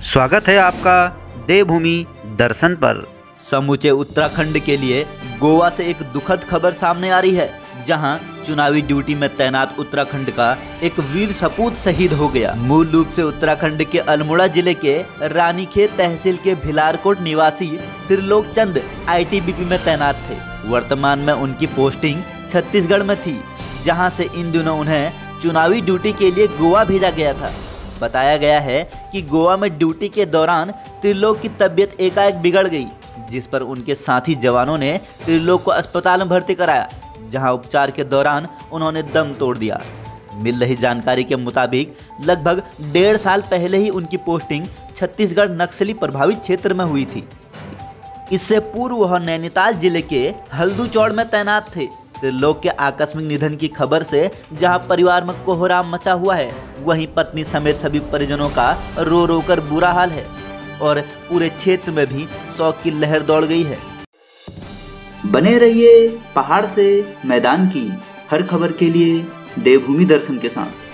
स्वागत है आपका देवभूमि दर्शन पर। समूचे उत्तराखंड के लिए गोवा से एक दुखद खबर सामने आ रही है, जहां चुनावी ड्यूटी में तैनात उत्तराखंड का एक वीर सपूत शहीद हो गया। मूल रूप से उत्तराखंड के अल्मोड़ा जिले के रानीखेत तहसील के भिलारकोट निवासी त्रिलोक चंद आईटीबीपी में तैनात थे। वर्तमान में उनकी पोस्टिंग छत्तीसगढ़ में थी, जहां से इन दिनों उन्हें चुनावी ड्यूटी के लिए गोवा भेजा गया था। बताया गया है कि गोवा में ड्यूटी के दौरान त्रिलोक की तबीयत एकाएक बिगड़ गई, जिस पर उनके साथी जवानों ने त्रिलोक को अस्पताल में भर्ती कराया, जहां उपचार के दौरान उन्होंने दम तोड़ दिया। मिल रही जानकारी के मुताबिक लगभग 1.5 साल पहले ही उनकी पोस्टिंग छत्तीसगढ़ नक्सली प्रभावित क्षेत्र में हुई थी। इससे पूर्व वह नैनीताल जिले के हल्दूचौड़ में तैनात थे। त्रिलोक के आकस्मिक निधन की खबर से जहां परिवार में कोहराम मचा हुआ है, वहीं पत्नी समेत सभी परिजनों का रो रो कर बुरा हाल है और पूरे क्षेत्र में भी शोक की लहर दौड़ गई है। बने रहिए पहाड़ से मैदान की हर खबर के लिए देवभूमि दर्शन के साथ।